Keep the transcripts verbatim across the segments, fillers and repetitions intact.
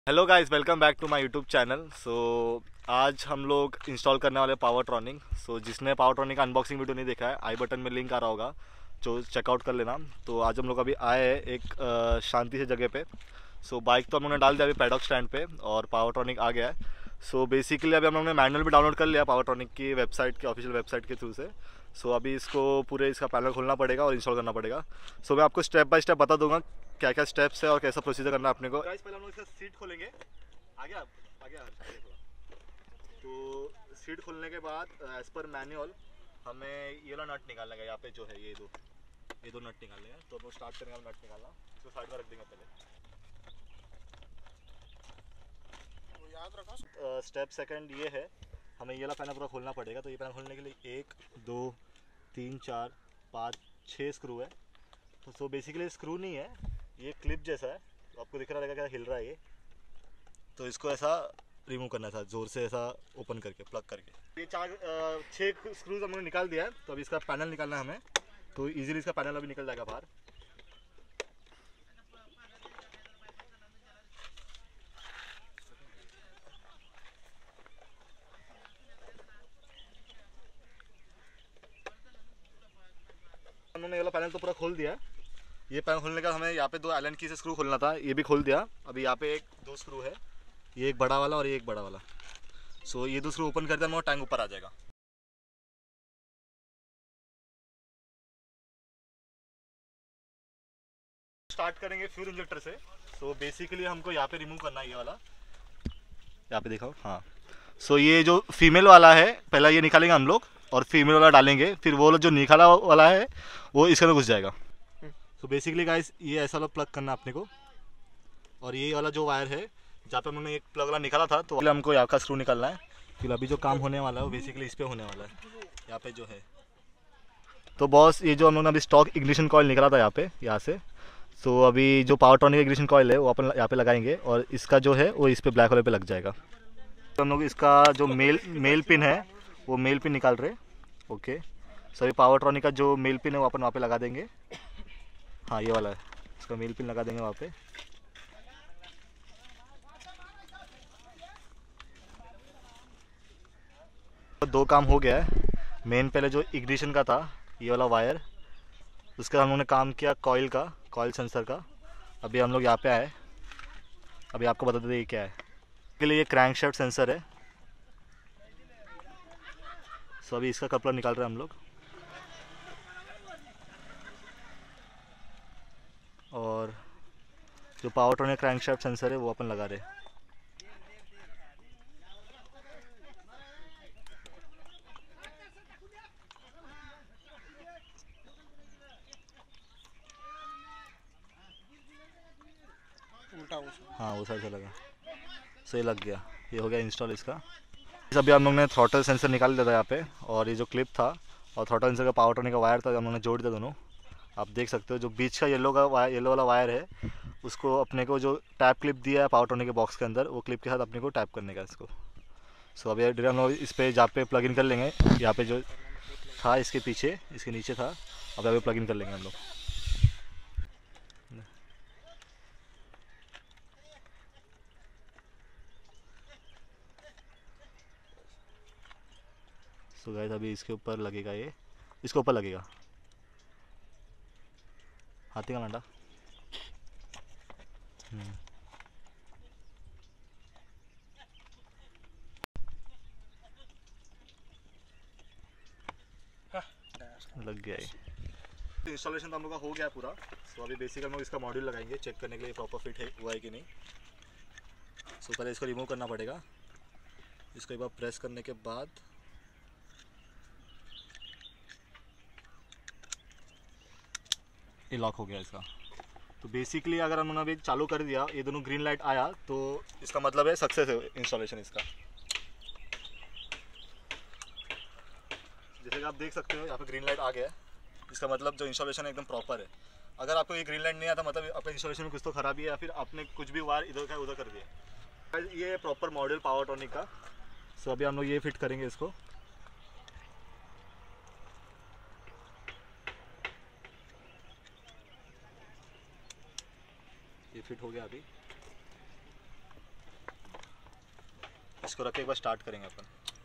Hello guys, welcome back to my YouTube channel. So आज हम लोग इंस्टॉल करने वाले पावरट्रॉनिक। सो जिसने पावरट्रॉनिक का अनबॉक्सिंग वीडियो नहीं देखा है, आई बटन में लिंक आ रहा होगा, जो चेकआउट कर लेना। तो आज हम लोग अभी आए हैं एक अ, शांति से जगह पे। सो बाइक तो हम लोगों ने डाल दिया अभी पैडॉक स्टैंड पे और पावरट्रॉनिक आ गया है। सो बेसिकली अभी हम लोगों ने मैनुअल भी डाउनलोड कर लिया पावरट्रॉनिक की वेबसाइट के, ऑफिशियल वेबसाइट के थ्रू से। सो so, अभी इसको पूरे इसका पैनल खोलना पड़ेगा और इंस्टॉल करना पड़ेगा। सो so, मैं आपको स्टेप बाय स्टेप बता दूंगा क्या क्या स्टेप्स है और कैसा प्रोसीजर करना है अपने को। गाइस, पहले हम लोग इसका सीट खोलेंगे। आ गया आ गया आगे थोड़ा। तो सीट खोलने के बाद एज पर मैनुअल हमें ये वाला नट निकालना है। यहाँ पे जो है ये दो ये दो नट निकालने हैं। तो हम लोग स्टार्ट करेंगे नट निकालना। इसको साइड में रख देंगे पहले। तो याद रखा स्टेप सेकंड ये है, हमें ये वाला पैनल पूरा खोलना पड़ेगा। तो ये पैनल खोलने के लिए एक दो तीन चार पाँच छः स्क्रू है। तो सो बेसिकली स्क्रू नहीं है, ये क्लिप जैसा है। तो आपको दिख रहा रहेगा क्या हिल रहा है ये। तो इसको ऐसा रिमूव करना था, जोर से ऐसा ओपन करके प्लग करके। ये चार छः स्क्रूज हमने निकाल दिया है। तो अभी इसका पैनल निकालना है हमें। तो इजीली इसका पैनल अभी निकल जाएगा बाहर। हमने ये वाला पैनल तो पूरा खोल दिया। ये पैनल खोलने का हमें यहाँ पे दो एलन की से स्क्रू खोलना था, ये भी खोल दिया। अभी यहाँ पे एक दो स्क्रू है, ये एक बड़ा वाला और ये एक बड़ा वाला। सो ये दो स्क्रू ओपन कर दिया, हमारा टैंक ऊपर आ जाएगा। स्टार्ट करेंगे फ्यूल इंजेक्टर से। सो बेसिकली हमको यहाँ पे रिमूव करना है ये वाला। यहाँ पे देखो, हाँ। सो ये जो फीमेल वाला है पहला ये निकालेंगे हम लोग और फीमेल वाला डालेंगे, फिर वो जो निकाला वाला है वो इसके अंदर घुस जाएगा। सो बेसिकली गाइस ये ऐसा वाला प्लग करना है अपने को। और ये वाला जो वायर है जहाँ पे हमने एक प्लग वाला निकाला था, तो हमको यहाँ का स्क्रू निकालना है। फिर अभी जो काम होने वाला है वो बेसिकली इस पर होने वाला है, यहाँ पे जो है। तो बॉस, ये जो हम लोग ने अभी स्टॉक इग्निशन कॉइल निकाला था यहाँ पे, यहाँ से। सो so, अभी जो पावरट्रॉनिक इग्निशन कॉइल है वो अपन यहाँ पे लगाएंगे और इसका जो है वो इस पे ब्लैक वाले पे लग जाएगा। तो हम लोग इसका जो मेल मेल पिन है वो मेल पिन निकाल रहे। ओके, सो अभी पावरट्रॉनिक का जो मेल पिन है वो अपन वहाँ पे लगा देंगे। हाँ, ये वाला है, इसका मेल पिन लगा देंगे वहाँ पे। तो दो काम हो गया है। मेन पहले जो इग्निशन का था ये वाला वायर, उसका हम लोगों ने काम किया कॉइल का, कॉइल सेंसर का। अभी हम लोग यहाँ पे आए। अभी आपको बता देते ये क्या है। के लिए ये क्रैंकशाफ्ट सेंसर है। सो अभी इसका कपड़ा निकाल रहे हैं हम लोग। और जो पावरट्रॉनिक क्रैंकशाफ्ट सेंसर है वो अपन लगा रहे हैं। हाँ, वो साइड से लगा। सो ये लग गया, ये हो गया इंस्टॉल इसका। अभी हम लोग ने थ्रॉटल सेंसर निकाल दिया था यहाँ पे, और ये जो क्लिप था और थ्रॉटल सेंसर का पावरट्रॉनिक का वायर था हम लोगों ने जोड़ दिया दोनों। आप देख सकते हो जो बीच का येलो का वायर, येलो वाला वायर है, उसको अपने को जो टैप क्लिप दिया है पावरट्रॉनिक के बॉक्स के अंदर, वो क्लिप के साथ अपने को टैप करने का इसको। सो अभी हम लोग इस पर जहाँ पे प्लग इन कर लेंगे, यहाँ पे जो था इसके पीछे, इसके नीचे था, अब अभी प्लग इन कर लेंगे हम लोग। सो गाइस अभी इसके ऊपर लगेगा, ये इसके ऊपर लगेगा हाथी का लांडा। लग गया ये। इंस्टॉलेशन तो हम लोग का हो गया पूरा। सो अभी बेसिकली हम लोग इसका मॉड्यूल लगाएंगे चेक करने के लिए प्रॉपर फिट है हुआ है कि नहीं। सो पहले इसको रिमूव करना पड़ेगा। इसको एक बार प्रेस करने के बाद ये लॉक हो गया इसका। तो बेसिकली अगर हम लोगों ने अभी चालू कर दिया, ये दोनों ग्रीन लाइट आया, तो इसका मतलब है सक्सेस है इंस्टॉलेशन इसका। जैसे कि आप देख सकते हो यहाँ पे ग्रीन लाइट आ गया है, इसका मतलब जो इंस्टॉलेशन है एकदम प्रॉपर है। अगर आपको ये ग्रीन लाइट नहीं आता, मतलब आपका इंस्टॉलेशन में कुछ तो खराबी है या फिर आपने कुछ भी वायर इधर का उधर कर दिया। ये प्रॉपर मॉडल पावरट्रॉनिक का। सो अभी हम लोग ये फिट करेंगे इसको। ये फिट हो गया अभी। इसको रख के एक बार स्टार्ट करेंगे अपन।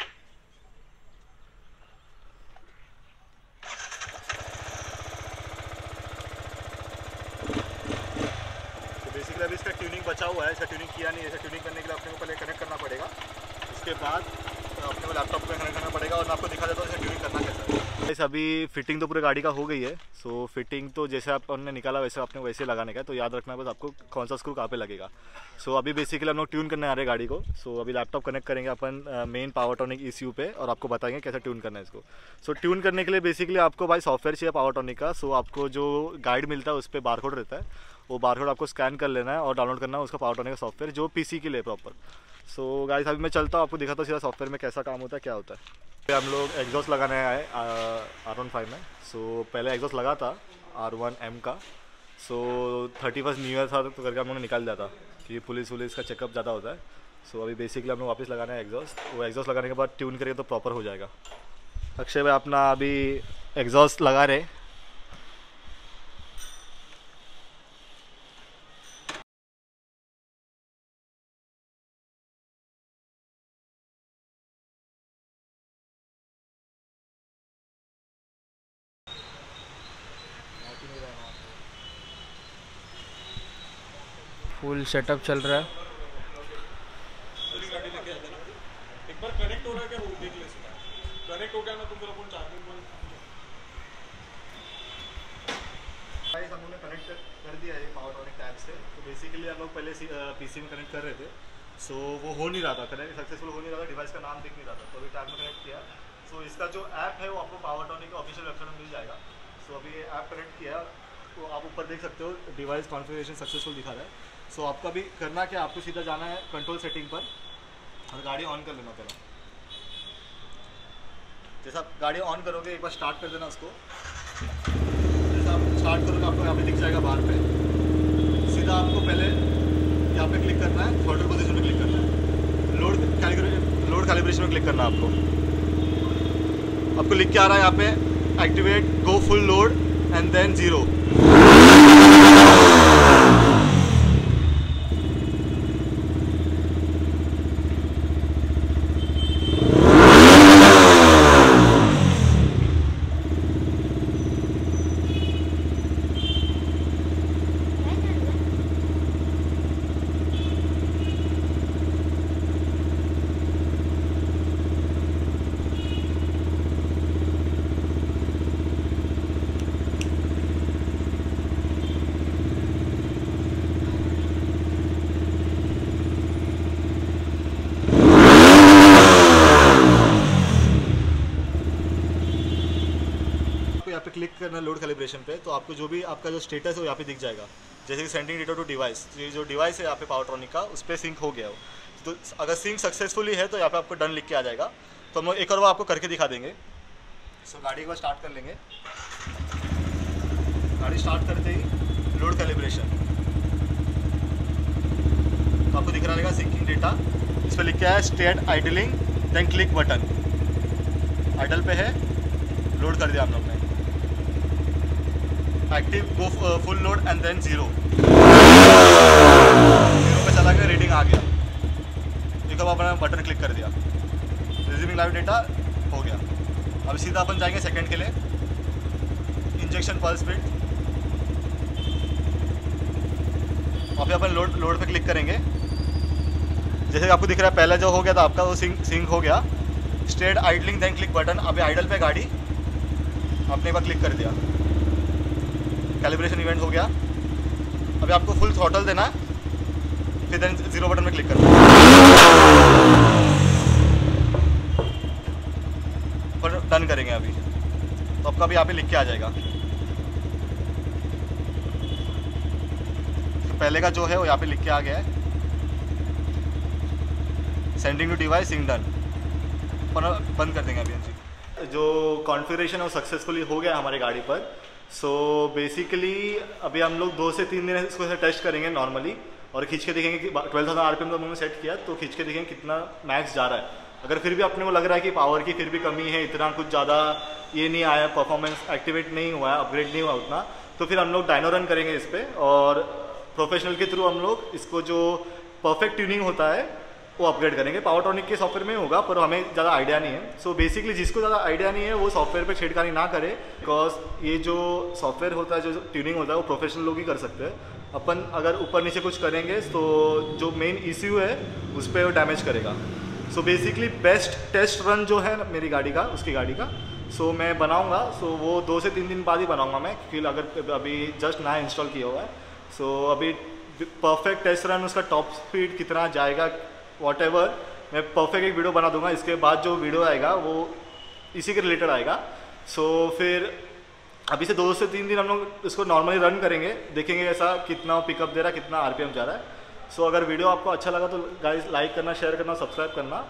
तो बेसिकली अभी इसका ट्यूनिंग बचा हुआ है, इसका ट्यूनिंग किया नहीं है। इसका ट्यूनिंग करने के लिए अपने को पहले कनेक्ट करना पड़ेगा, उसके बाद अपने को लैपटॉप पे कनेक्ट करना पड़ेगा और मैं आपको दिखा देता हूँ इसका ट्यूनिंग करना कैसा है। इस अभी फिटिंग तो पूरी गाड़ी का हो गई है। सो फिटिंग तो जैसे आपने निकाला वैसे आपने वैसे लगाने का है, तो याद रखना है बस आपको कौन सा स्क्रू कहाँ पे लगेगा। सो अभी बेसिकली हम लोग ट्यून करने आ रहे हैं गाड़ी को। सो अभी लैपटॉप कनेक्ट करेंगे अपन मेन पावरट्रॉनिक ईसीयू पे और आपको बताएंगे कैसे ट्यून करना है इसको। सो ट्यून करने के लिए बेसिकली आपको भाई सॉफ्टवेयर चाहिए पावरट्रॉनिक का। सो आपको जो गाइड मिलता है उस पर बारकोड रहता है, वो बारकोड आपको स्कैन कर लेना है और डाउनलोड करना है उसका पावरट्रॉनिक का सॉफ्टवेयर जो पीसी के लिए प्रॉपर। सो गाइस अभी मैं चलता हूँ, आपको दिखाता हूँ सीधा सॉफ्टवेयर में कैसा काम होता है क्या होता है। हम लोग एग्जॉस्ट लगाने आए आर वन फाइव में। सो पहले एग्जॉस्ट लगा था आर वन एम का। So thirty first new year था तो करके हम लोग ने निकाल दिया था कि पुलिस वुलिस का चेकअप ज़्यादा होता है। सो अभी बेसिकली हम लोग वापस लगाना है एग्जॉस्ट। वो एग्जॉस्ट लगाने के बाद ट्यून करेंगे तो प्रॉपर हो जाएगा। अक्षय भाई अपना अभी एग्जॉस्ट लगा रहे। फुल सेटअप चल रहा है। एक बार कनेक्ट हो रहा है क्या वो देख ले। कनेक्ट हो गया ना तुम लोग चार्जिंग पर गाइस हम लोगों ने कनेक्ट कर दिया है पावरट्रॉनिक टैब से। तो बेसिकली हम लोग पहले पीसी में कनेक्ट कर रहे थे। सो वो हो नहीं रहा था, कनेक्ट सक्सेसफुल हो नहीं रहा था, डिवाइस का नाम दिख नहीं रहा था। तो अभी टैब में कनेक्ट किया। सो इसका जो ऐप है वो आपको पावरट्रॉनिक का ऑफिशियल वेबसाइट में मिल जाएगा। सो अभी ये ऐप कनेक्ट किया तो आप ऊपर देख सकते हो डिवाइस कॉन्फ़िगरेशन सक्सेसफुल दिखा रहा है। सो so, आपका भी करना क्या, आपको सीधा जाना है कंट्रोल सेटिंग पर और गाड़ी ऑन कर लेना पहले। जैसा आप गाड़ी ऑन करोगे एक बार स्टार्ट कर देना उसको। जैसा आप स्टार्ट करोगे आपको यहाँ पे दिख जाएगा बाहर पे। सीधा आपको पहले यहाँ पे क्लिक करना है, थ्रॉटल पोजीशन में क्लिक करना है, लोड कैलिब्रेशन लोड कैलिब्रेशन में क्लिक करना है आपको। आपको लिख के आ रहा है यहाँ पे activate go full load and then zero. यहाँ पे क्लिक करना लोड कैलिब्रेशन पे, तो आपको जो भी आपका जो स्टेटस है वो यहाँ पे दिख जाएगा। जैसे कि सेंडिंग डेटा टू डिवाइस, ये जो डिवाइस है यहाँ पे पावरट्रॉनिक का उस पर सिंक हो गया हो। तो अगर सिंक सक्सेसफुली है तो यहाँ पे आपको डन लिख के आ जाएगा। तो हम एक और बार आपको करके दिखा देंगे। सो गाड़ी एक बार स्टार्ट कर लेंगे। गाड़ी स्टार्ट करते ही लोड कैलिब्रेशन तो आपको दिख रहा रहेगा सिंकिंग डेटा। इस पर लिख के आया state idling then click button. Idle पे है, लोड कर दिया हम लोग ने। Active go full load and then zero. Zero पे चला गया, रीडिंग आ गया। एक बार अपना बटन क्लिक कर दिया, रिज्यूमिंग लाइव डेटा हो गया। अब सीधा अपन जाएंगे सेकंड के लिए, इंजेक्शन पल्स बिट। अभी अपन लोड लोड पे क्लिक करेंगे। जैसे कि आपको दिख रहा है पहले जो हो गया था आपका वो सिंक सिंक हो गया। State idling then click button. अभी आइडल पे गाड़ी आपने एक बार क्लिक कर दिया, कैलिब्रेशन इवेंट हो गया। अभी आपको फुल थ्रॉटल देना है, फिर देन जीरो बटन में क्लिक करना है और डन करेंगे अभी। तो आपका भी यहाँ पे लिख के आ जाएगा। तो पहले का जो है वो यहाँ पे लिख के आ गया है, sending to device sync done. बंद कर देंगे अभी हम। जो कॉन्फ़िगरेशन है वो सक्सेसफुली हो गया हमारी गाड़ी पर। सो so, बेसिकली अभी हम लोग दो से तीन दिन इसको ऐसे टेस्ट करेंगे नॉर्मली और खींच के देखेंगे कि ट्वेल्व थाउजेंड आरपीएम तो हमने सेट किया, तो खींच के देखेंगे कितना मैक्स जा रहा है। अगर फिर भी अपने को लग रहा है कि पावर की फिर भी कमी है, इतना कुछ ज़्यादा ये नहीं आया, परफॉर्मेंस एक्टिवेट नहीं हुआ है, अपग्रेड नहीं हुआ उतना, तो फिर हम लोग डायनो रन करेंगे इस पर और प्रोफेशनल के थ्रू हम लोग इसको जो परफेक्ट ट्यूनिंग होता है वो अपग्रेड करेंगे। पावरट्रॉनिक के सॉफ्टवेयर में होगा पर हमें ज़्यादा आइडिया नहीं है। सो so बेसिकली जिसको ज़्यादा आइडिया नहीं है वो सॉफ्टवेयर पे छेड़खानी ना करे, बिकॉज ये जो सॉफ्टवेयर होता है, जो ट्यूनिंग होता है, वो प्रोफेशनल लोग ही कर सकते हैं। अपन अगर ऊपर नीचे कुछ करेंगे तो जो मेन इश्यू है उस पर वो डैमेज करेगा। So basically best test run जो है मेरी गाड़ी का, उसकी गाड़ी का, सो so मैं बनाऊँगा। सो so वो दो से तीन दिन बाद ही बनाऊँगा मैं, क्योंकि अगर अभी जस्ट नया इंस्टॉल किया हुआ है। सो so अभी परफेक्ट टेस्ट रन, उसका टॉप स्पीड कितना जाएगा, वॉट एवर, मैं परफेक्ट एक वीडियो बना दूंगा। इसके बाद जो वीडियो आएगा वो इसी के रिलेटेड आएगा। सो so, फिर अभी से दो से तीन दिन हम लोग इसको नॉर्मली रन करेंगे, देखेंगे ऐसा कितना पिकअप दे रहा है, कितना आरपीएम जा रहा है। सो so, अगर वीडियो आपको अच्छा लगा तो गाइस लाइक करना, शेयर करना, सब्सक्राइब करना।